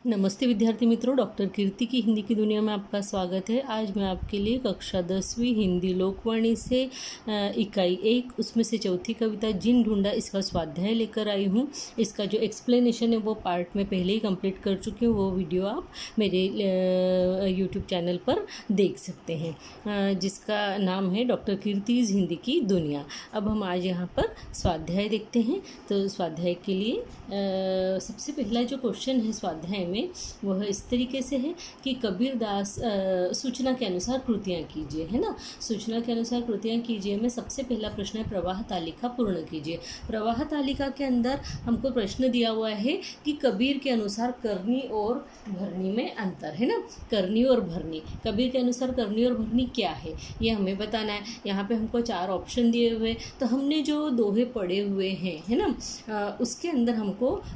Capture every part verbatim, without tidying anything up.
नमस्ते विद्यार्थी मित्रों, डॉक्टर कीर्ति की हिंदी की दुनिया में आपका स्वागत है। आज मैं आपके लिए कक्षा दसवीं हिंदी लोकवाणी से इकाई एक उसमें से चौथी कविता जिन ढूंढा इसका स्वाध्याय लेकर आई हूँ। इसका जो एक्सप्लेनेशन है वो पार्ट में पहले ही कंप्लीट कर चुकी हूँ, वो वीडियो आप मेरे यूट्यूब चैनल पर देख सकते हैं, जिसका नाम है डॉक्टर कीर्तिज हिंदी की दुनिया। अब हम आज यहाँ पर स्वाध्याय देखते हैं। तो स्वाध्याय के लिए आ, सबसे पहला जो क्वेश्चन है स्वाध्याय में वह इस तरीके से है कि कबीरदास सूचना के अनुसार कृतियाँ कीजिए, है ना। सूचना के अनुसार कृतियाँ कीजिए में सबसे पहला प्रश्न है प्रवाह तालिका पूर्ण कीजिए। प्रवाह तालिका के अंदर हमको प्रश्न दिया हुआ है कि कबीर के अनुसार करनी और भरनी में अंतर, है ना। करनी और भरनी, कबीर के अनुसार करनी और भरनी क्या है ये हमें बताना है। यहाँ पे हमको चार ऑप्शन दिए हुए, तो हमने जो दोहे पढ़े हुए हैं, है ना, उसके अंदर हमको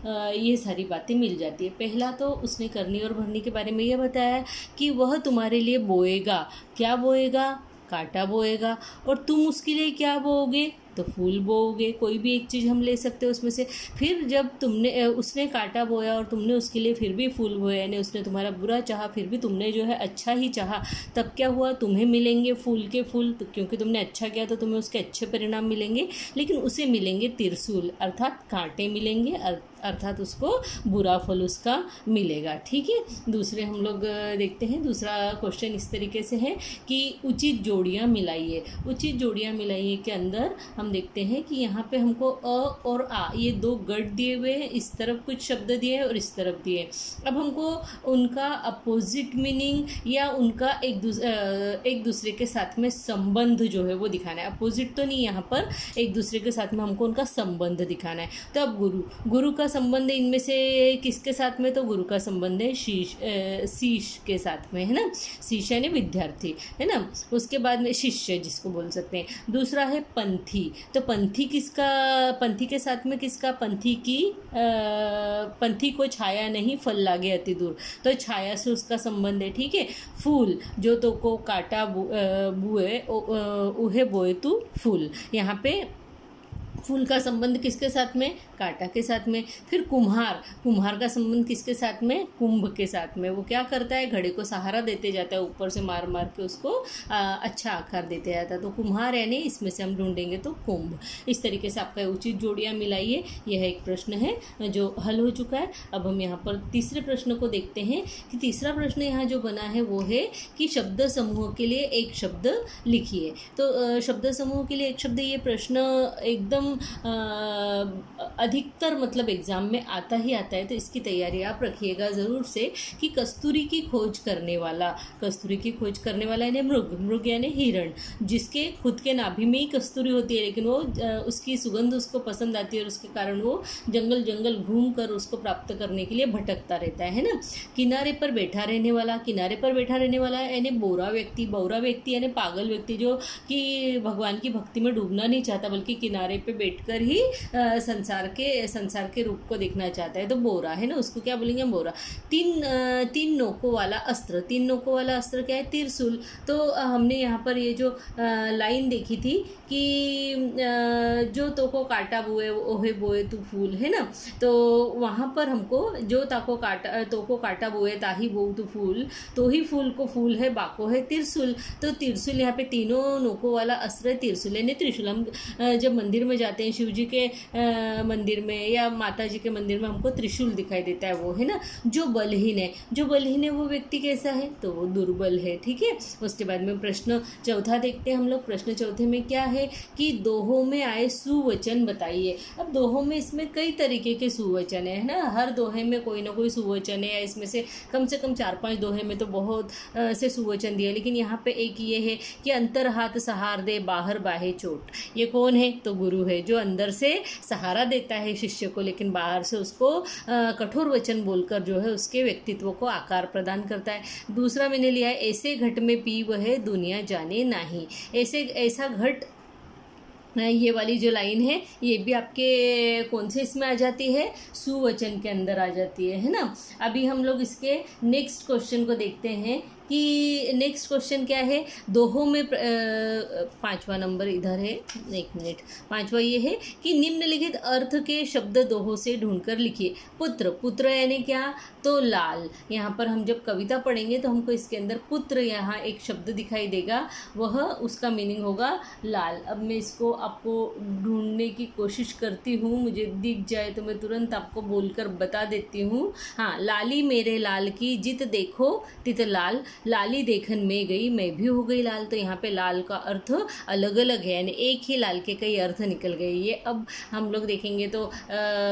ये सारी बातें मिल जाती है। पहला तो उसने करनी और भरनी के बारे में यह बताया कि वह तुम्हारे लिए बोएगा। क्या बोएगा? कांटा बोएगा। और तुम उसके लिए क्या बोओगे? तो फूल बोओगे। कोई भी एक चीज़ हम ले सकते हो उसमें से। फिर जब तुमने उसने कांटा बोया और तुमने उसके लिए फिर भी फूल बोया, यानी उसने तुम्हारा बुरा चाहा फिर भी तुमने जो है अच्छा ही चाहा, तब क्या हुआ? तुम्हें मिलेंगे फूल के फूल, तो क्योंकि तुमने अच्छा किया तो तुम्हें उसके अच्छे परिणाम मिलेंगे। लेकिन उसे मिलेंगे त्रिशूल अर्थात कांटे मिलेंगे, अर्थात उसको बुरा फल उसका मिलेगा। ठीक है। दूसरे हम लोग देखते हैं। दूसरा क्वेश्चन इस तरीके से है कि उचित जोड़ियाँ मिलाइए। उचित जोड़ियाँ मिलाइए के अंदर हम देखते हैं कि यहाँ पे हमको अ और आ ये दो गढ़ दिए हुए हैं। इस तरफ कुछ शब्द दिए हैं और इस तरफ दिए हैं। अब हमको उनका अपोजिट मीनिंग या उनका एक दूसरे एक दूसरे के साथ में संबंध जो है वो दिखाना है। अपोजिट तो नहीं, यहाँ पर एक दूसरे के साथ में हमको उनका संबंध दिखाना है। तो अब गुरु गुरु का संबंध इनमें से किसके साथ में? तो गुरु का संबंध है शीश शीश के साथ में, है ना। शीश यानी विद्यार्थी, है ना। उसके बाद में शिष्य जिसको बोल सकते हैं। दूसरा है पंथी। तो पंथी किसका? पंथी के साथ में किसका? पंथी की आ, पंथी को छाया नहीं फल लागे अति दूर, तो छाया से उसका संबंध है। ठीक है। फूल जो तो को काटा बुए उहे बोए तू फूल, यहाँ पे फूल का संबंध किसके साथ में? कांटा के साथ में। फिर कुम्हार कुम्हार का संबंध किसके साथ में? कुंभ के साथ में। वो क्या करता है? घड़े को सहारा देते जाता है, ऊपर से मार मार के उसको आ, अच्छा आकार देते जाता है। तो कुम्हार यानी इसमें से हम ढूंढेंगे तो कुंभ। इस तरीके से आपका उचित जोड़ियाँ मिलाइए, यह एक प्रश्न है जो हल हो चुका है। अब हम यहाँ पर तीसरे प्रश्न को देखते हैं कि तीसरा प्रश्न यहाँ जो बना है वो है कि शब्द समूह के लिए एक शब्द लिखिए। तो शब्द समूह के लिए एक शब्द, ये प्रश्न एकदम अधिकतर मतलब एग्जाम में आता ही आता है, तो इसकी तैयारी आप रखिएगा ज़रूर से कि कस्तूरी की खोज करने वाला। कस्तूरी की खोज करने वाला यानी मृग, मृग यानी हिरण, जिसके खुद के नाभि में ही कस्तूरी होती है, लेकिन वो उसकी सुगंध उसको पसंद आती है और उसके कारण वो जंगल जंगल घूम कर उसको प्राप्त करने के लिए भटकता रहता है, ना। किनारे पर बैठा रहने वाला। किनारे पर बैठा रहने वाला यानी बोरा व्यक्ति। बोरा व्यक्ति यानी पागल व्यक्ति जो कि भगवान की भक्ति में डूबना नहीं चाहता, बल्कि किनारे पे बैठकर ही आ, संसार के संसार के रूप को देखना चाहता है, तो बोरा, है ना। उसको क्या बोलेंगे? बोरा। तीन आ, तीन नोकों वाला अस्त्र। तीन नोकों वाला अस्त्र क्या है? त्रिशूल। तो आ, हमने यहाँ पर ये जो आ, लाइन देखी थी कि आ, जो तो को काटा बुए ओहे बोए तू फूल, है ना। तो वहाँ पर हमको जो ताको काटा तो को काटा बुए ताही बो तू फूल, तो ही फूल को फूल है बाको है त्रिशूल। तो त्रिशूल यहाँ पे तीनों नोकों वाला अस्त्र है, त्रिशूल यानी त्रिशूल। हम जब मंदिर में जाते हैं, शिव जी के आ, मंदिर में या माता जी के मंदिर में, हमको त्रिशूल दिखाई देता है, वो, है ना। जो बलहीन है, जो बलहीन है वो व्यक्ति कैसा है? तो वो दुर्बल है। ठीक है। उसके बाद में प्रश्न चौथा देखते हैं हम लोग। प्रश्न चौथे में क्या है कि दोहों में आए सुवचन बताइए। अब दोहों में इसमें कई तरीके के सुवचन है ना। हर दोहे में कोई ना कोई सुवचन है, या इसमें से कम से कम चार पांच दोहे में तो बहुत आ, से सुवचन दिए। लेकिन यहाँ पे एक ये है कि अंतर हाथ सहार दे बाहर बाहे चोट। ये कौन है? तो गुरु है, जो अंदर से सहारा देता है शिष्य को, लेकिन बाहर से उसको कठोर वचन बोलकर जो है उसके व्यक्तित्व को आकार प्रदान करता है। दूसरा मैंने लिया है ऐसे घट में पी वह दुनिया जाने नहीं। ऐसे ऐसा घट, ये वाली जो लाइन है ये भी आपके कौन से इसमें आ जाती है? सुवचन के अंदर आ जाती है, है ना। अभी हम लोग इसके नेक्स्ट क्वेश्चन को देखते हैं कि नेक्स्ट क्वेश्चन क्या है, दोहों में पांचवा नंबर इधर है, एक मिनट, पांचवा ये है कि निम्नलिखित अर्थ के शब्द दोहों से ढूंढकर लिखिए। पुत्र, पुत्र यानी क्या, तो लाल। यहाँ पर हम जब कविता पढ़ेंगे तो हमको इसके अंदर पुत्र यहाँ एक शब्द दिखाई देगा, वह उसका मीनिंग होगा लाल। अब मैं इसको आपको ढूंढने की कोशिश करती हूँ, मुझे दिख जाए तो मैं तुरंत आपको बोलकर बता देती हूँ। हाँ, लाली मेरे लाल की जित देखो तित लाल, लाली देखन में गई मैं भी हो गई लाल। तो यहाँ पे लाल का अर्थ अलग अलग है, यानी एक ही लाल के कई अर्थ निकल गए। ये अब हम लोग देखेंगे तो आ,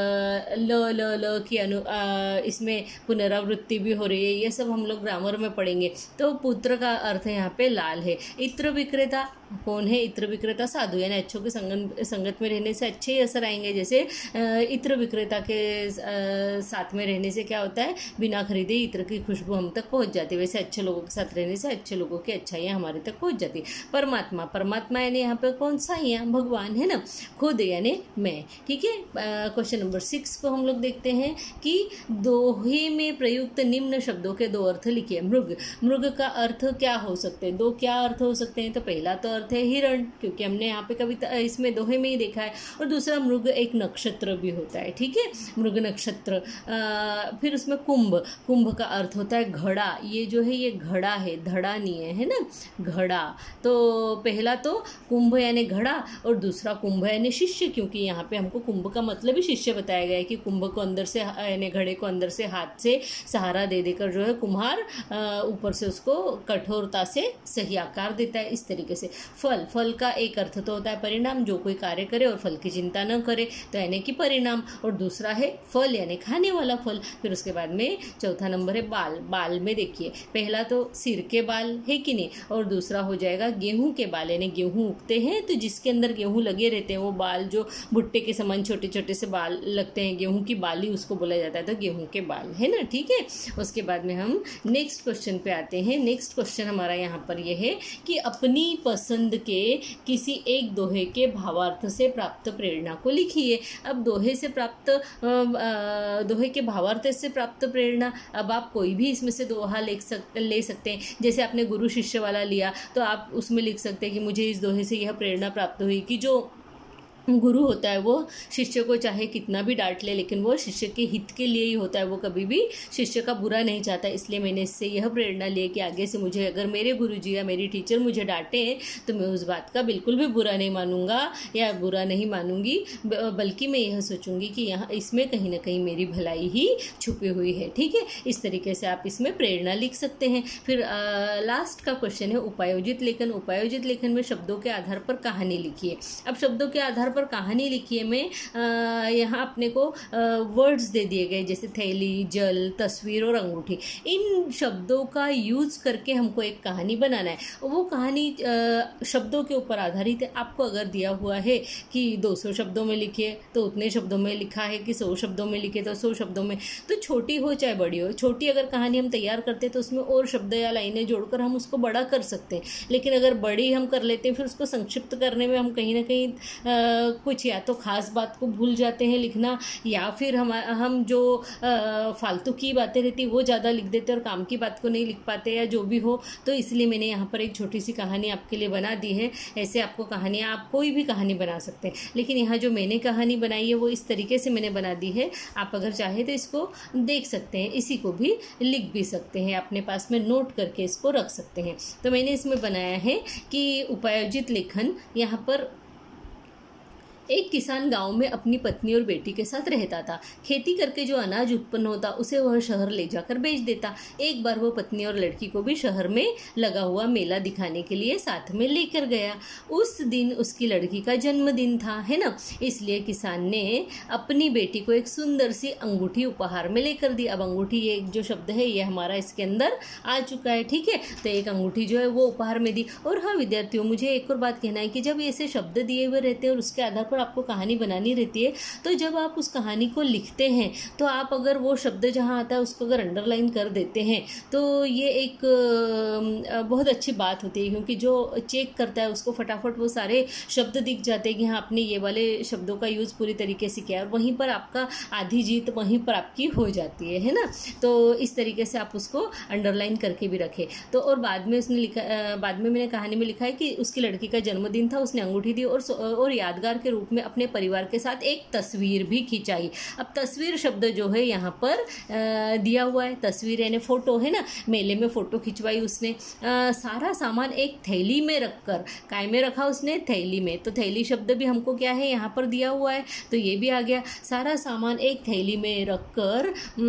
ल ल ल की अनु आ, इसमें पुनरावृत्ति भी हो रही है, ये सब हम लोग ग्रामर में पढ़ेंगे। तो पुत्र का अर्थ यहाँ पे लाल है। इत्र विक्रेता कौन है, इत्र विक्रेता साधु, यानी अच्छों के संगत संगत में रहने से अच्छे ही असर आएंगे। जैसे इत्र विक्रेता के साथ में रहने से क्या होता है, बिना खरीदे इत्र की खुशबू हम तक पहुंच जाती है, वैसे अच्छे लोगों के साथ रहने से अच्छे लोगों की अच्छाइयाँ हमारे तक पहुंच जाती है। परमात्मा, परमात्मा यानी यहाँ पे कौन सा, यहाँ भगवान है ना, खुद यानी मैं। ठीक है, क्वेश्चन नंबर सिक्स को हम लोग देखते हैं कि दोहे में प्रयुक्त निम्न शब्दों के दो अर्थ लिखिए। मृग, मृग का अर्थ क्या हो सकते हैं, दो क्या अर्थ हो सकते हैं, तो पहला तो अर्थ है हिरण, क्योंकि हमने यहाँ पे कविता इसमें दोहे में ही देखा है, और दूसरा मृग एक नक्षत्र भी होता है। ठीक है, मृग नक्षत्र। फिर उसमें कुंभ, कुंभ का अर्थ होता है घड़ा, ये जो है ये घड़ा है, धड़ा नहीं है, है ना, घड़ा। तो पहला तो कुंभ यानी घड़ा, और दूसरा कुंभ यानी शिष्य, क्योंकि यहाँ पे हमको कुंभ का मतलब ही शिष्य बताया गया है कि कुंभ को अंदर से यानी घड़े को अंदर से हाथ से सहारा दे देकर जो है कुम्हार ऊपर से उसको कठोरता से सही आकार देता है, इस तरीके से। फल, फल का एक अर्थ तो होता है परिणाम, जो कोई कार्य करे और फल की चिंता न करे तो यानी कि परिणाम, और दूसरा है फल यानी खाने वाला फल। फिर उसके बाद में चौथा नंबर है बाल, बाल में देखिए पहला तो सिर के बाल है कि नहीं, और दूसरा हो जाएगा गेहूं के बाल, यानी गेहूं उगते हैं तो जिसके अंदर गेहूं लगे रहते हैं वो बाल, जो भुट्टे के समान छोटे छोटे से बाल लगते हैं, गेहूं की बाली उसको बोला जाता है, तो गेहूं के बाल है ना। ठीक है, उसके बाद में हम नेक्स्ट क्वेश्चन पे आते हैं। नेक्स्ट क्वेश्चन हमारा यहाँ पर यह है कि अपनी पसंद के किसी एक दोहे के भावार्थ से प्राप्त प्रेरणा को लिखिए। अब दोहे से प्राप्त दोहे के भावार्थ से प्राप्त प्रेरणा, अब आप कोई भी इसमें से दोहा ले सकते ले सकते हैं। जैसे आपने गुरु शिष्य वाला लिया तो आप उसमें लिख सकते हैं कि मुझे इस दोहे से यह प्रेरणा प्राप्त हुई कि जो गुरु होता है वो शिष्य को चाहे कितना भी डांट ले, लेकिन वो शिष्य के हित के लिए ही होता है, वो कभी भी शिष्य का बुरा नहीं चाहता। इसलिए मैंने इससे यह प्रेरणा ली कि आगे से मुझे अगर मेरे गुरुजी या मेरी टीचर मुझे डांटे तो मैं उस बात का बिल्कुल भी बुरा नहीं मानूंगा या बुरा नहीं मानूंगी, बल्कि मैं यह सोचूंगी कि यहाँ इसमें कहीं ना कहीं मेरी भलाई ही छुपी हुई है। ठीक है, इस तरीके से आप इसमें प्रेरणा लिख सकते हैं। फिर आ, लास्ट का क्वेश्चन है उपायोजित लेखन। उपायोजित लेखन में शब्दों के आधार पर कहानी लिखिए। अब शब्दों के आधार पर कहानी लिखिए में यहाँ अपने को वर्ड्स दे दिए गए, जैसे थैली, जल, तस्वीर और अंगूठी। इन शब्दों का यूज करके हमको एक कहानी बनाना है। वो कहानी आ, शब्दों के ऊपर आधारित है। आपको अगर दिया हुआ है कि दो सौ शब्दों में लिखिए तो उतने शब्दों में लिखा है, कि सौ शब्दों में लिखे तो सौ शब्दों में, तो छोटी हो चाहे बड़ी हो, छोटी अगर कहानी हम तैयार करते हैं तो उसमें और शब्द या लाइनें जोड़कर हम उसको बड़ा कर सकते हैं। लेकिन अगर बड़ी हम कर लेते हैं फिर उसको संक्षिप्त करने में हम कहीं ना कहीं आ, कुछ या तो खास बात को भूल जाते हैं लिखना, या फिर हम हम जो फालतू की बातें रहती वो ज़्यादा लिख देते हैं और काम की बात को नहीं लिख पाते, या जो भी हो। तो इसलिए मैंने यहाँ पर एक छोटी सी कहानी आपके लिए बना दी है। ऐसे आपको कहानियाँ, आप कोई भी कहानी बना सकते हैं, लेकिन यहाँ जो मैंने कहानी बनाई है वो इस तरीके से मैंने बना दी है। आप अगर चाहे तो इसको देख सकते हैं, इसी को भी लिख भी सकते हैं, अपने पास में नोट करके इसको रख सकते हैं। तो मैंने इसमें बनाया है कि उपायोजित लेखन, यहाँ पर एक किसान गांव में अपनी पत्नी और बेटी के साथ रहता था। खेती करके जो अनाज उत्पन्न होता उसे वह शहर ले जाकर बेच देता। एक बार वह पत्नी और लड़की को भी शहर में लगा हुआ मेला दिखाने के लिए साथ में लेकर गया। उस दिन उसकी लड़की का जन्मदिन था, है ना, इसलिए किसान ने अपनी बेटी को एक सुंदर सी अंगूठी उपहार में लेकर दी। अब अंगूठी, ये जो शब्द है ये हमारा इसके अंदर आ चुका है। ठीक है, तो एक अंगूठी जो है वो उपहार में दी। और हाँ विद्यार्थियों, मुझे एक और बात कहना है कि जब ऐसे शब्द दिए हुए रहते हैं और उसके आधार पर आपको कहानी बनानी रहती है, तो जब आप उस कहानी को लिखते हैं तो आप अगर वो शब्द जहाँ आता है उसको अगर अंडरलाइन कर देते हैं तो ये एक बहुत अच्छी बात होती है, क्योंकि जो चेक करता है उसको फटाफट वो सारे शब्द दिख जाते हैं कि हाँ आपने ये वाले शब्दों का यूज़ पूरी तरीके से किया है, और वहीं पर आपका आधी जीत वहीं पर आपकी हो जाती है है ना। तो इस तरीके से आप उसको अंडरलाइन करके भी रखें। तो और बाद में उसने लिखा, बाद में मैंने कहानी में लिखा है कि उसकी लड़की का जन्मदिन था, उसने अंगूठी दी और और यादगार के रूप में अपने परिवार के साथ एक तस्वीर भी खिंचाई। अब तस्वीर शब्द जो है यहाँ पर दिया हुआ है, तस्वीर यानी फोटो है ना, मेले में फोटो खिंचवाई उसने। आ, सारा सामान एक थैली में रखकर, काय में रखा उसने, थैली में, तो थैली शब्द भी हमको क्या है यहाँ पर दिया हुआ है, तो ये भी आ गया। सारा सामान एक थैली में रखकर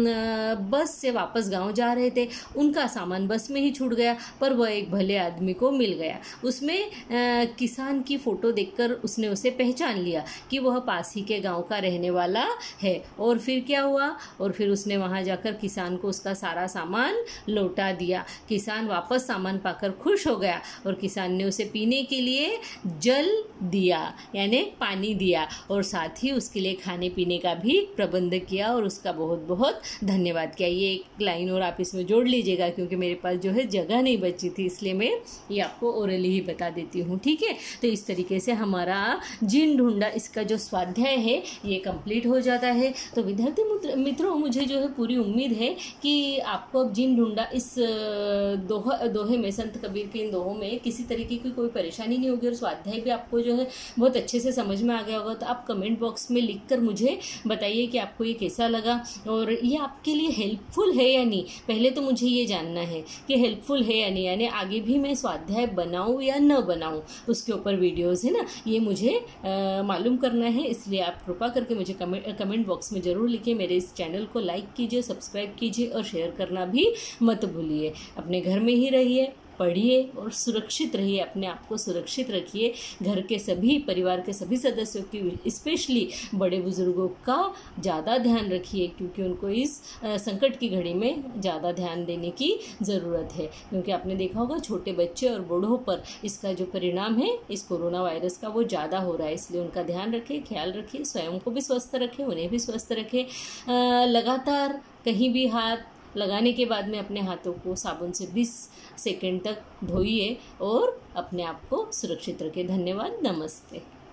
बस से वापस गांव जा रहे थे, उनका सामान बस में ही छूट गया, पर वह एक भले आदमी को मिल गया। उसमें आ, किसान की फोटो देखकर उसने उसे पहचान लिया कि वह पास ही के गांव का रहने वाला है। और फिर क्या हुआ, और फिर उसने वहां जाकर किसान को उसका सारा सामान लौटा दिया। किसान वापस सामान पाकर खुश हो गया और किसान ने उसे पीने के लिए जल दिया यानी पानी दिया, और साथ ही उसके लिए खाने पीने का भी प्रबंध किया और उसका बहुत बहुत धन्यवाद किया। ये एक लाइन और आप इसमें जोड़ लीजिएगा, क्योंकि मेरे पास जो है जगह नहीं बची थी, इसलिए मैं ये आपको ओरली ही बता देती हूँ, ठीक है। तो इस तरीके से हमारा जिन ढूंढा इसका जो स्वाध्याय है ये कंप्लीट हो जाता है। तो विद्यार्थी मित्रों, मुझे जो है पूरी उम्मीद है कि आपको अब जिन ढूंढा इस दोहा दोहे में, संत कबीर के इन दोहों में किसी तरीके की कोई परेशानी नहीं होगी और स्वाध्याय भी आपको जो है बहुत अच्छे से समझ में आ गया होगा। तो आप कमेंट बॉक्स में लिखकर मुझे बताइए कि आपको ये कैसा लगा और ये आपके लिए हेल्पफुल है या नहीं। पहले तो मुझे ये जानना है कि हेल्पफुल है या नहीं, यानी आगे भी मैं स्वाध्याय बनाऊं या न बनाऊं, उसके ऊपर वीडियोस है ना, ये मुझे मालूम करना है। इसलिए आप कृपा करके मुझे कमेंट कमेंट बॉक्स में ज़रूर लिखिए। मेरे इस चैनल को लाइक कीजिए, सब्सक्राइब कीजिए और शेयर करना भी मत भूलिए। अपने घर में ही रहिए, पढ़िए और सुरक्षित रहिए, अपने आप को सुरक्षित रखिए। घर के सभी परिवार के सभी सदस्यों की, स्पेशली बड़े बुजुर्गों का ज़्यादा ध्यान रखिए, क्योंकि उनको इस संकट की घड़ी में ज़्यादा ध्यान देने की ज़रूरत है। क्योंकि आपने देखा होगा छोटे बच्चे और बूढ़ों पर इसका जो परिणाम है इस कोरोना वायरस का वो ज़्यादा हो रहा है। इसलिए उनका ध्यान रखें, ख्याल रखिए, स्वयं को भी स्वस्थ रखें, उन्हें भी स्वस्थ रखें। लगातार कहीं भी हाथ लगाने के बाद में अपने हाथों को साबुन से बीस सेकंड तक धोइए और अपने आप को सुरक्षित रखें। धन्यवाद, नमस्ते।